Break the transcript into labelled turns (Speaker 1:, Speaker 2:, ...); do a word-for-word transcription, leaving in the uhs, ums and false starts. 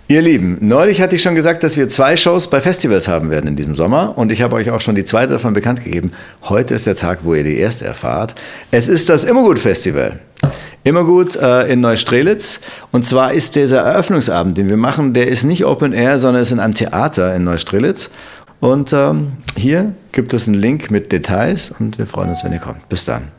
Speaker 1: Ihr Lieben, neulich hatte ich schon gesagt, dass wir zwei Shows bei Festivals haben werden in diesem Sommer und ich habe euch auch schon die zweite davon bekannt gegeben. Heute ist der Tag, wo ihr die erste erfahrt. Es ist das Immergut-Festival. Immergut äh, in Neustrelitz, und zwar ist dieser Eröffnungsabend, den wir machen, der ist nicht Open Air, sondern ist in einem Theater in Neustrelitz. Und ähm, hier gibt es einen Link mit Details und wir freuen uns, wenn ihr kommt. Bis dann.